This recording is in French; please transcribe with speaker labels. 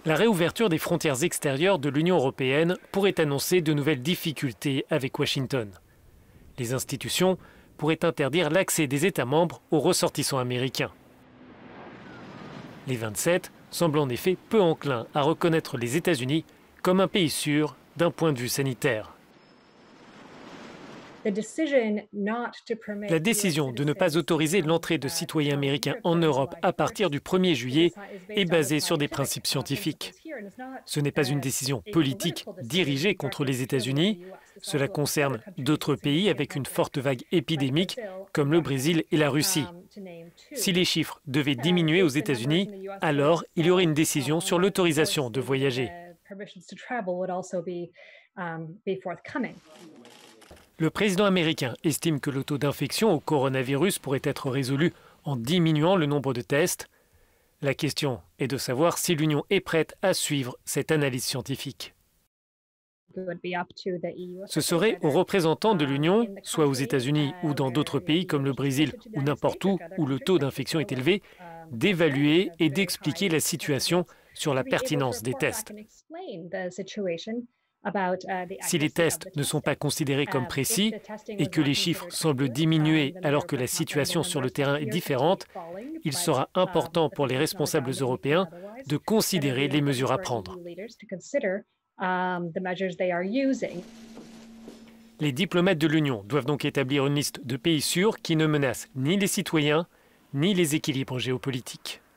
Speaker 1: La réouverture des frontières extérieures de l'Union européenne pourrait annoncer de nouvelles difficultés avec Washington. Les institutions pourraient interdire l'accès des États membres aux ressortissants américains. Les 27 semblent en effet peu enclins à reconnaître les États-Unis comme un pays sûr d'un point de vue sanitaire. La décision de ne pas autoriser l'entrée de citoyens américains en Europe à partir du 1er juillet est basée sur des principes scientifiques. Ce n'est pas une décision politique dirigée contre les États-Unis. Cela concerne d'autres pays avec une forte vague épidémique, comme le Brésil et la Russie. Si les chiffres devaient diminuer aux États-Unis, alors il y aurait une décision sur l'autorisation de voyager. Le président américain estime que le taux d'infection au coronavirus pourrait être résolu en diminuant le nombre de tests. La question est de savoir si l'Union est prête à suivre cette analyse scientifique. Ce serait aux représentants de l'Union, soit aux États-Unis ou dans d'autres pays comme le Brésil ou n'importe où le taux d'infection est élevé, d'évaluer et d'expliquer la situation sur la pertinence des tests. Si les tests ne sont pas considérés comme précis et que les chiffres semblent diminuer alors que la situation sur le terrain est différente, il sera important pour les responsables européens de considérer les mesures à prendre. Les diplomates de l'Union doivent donc établir une liste de pays sûrs qui ne menacent ni les citoyens ni les équilibres géopolitiques.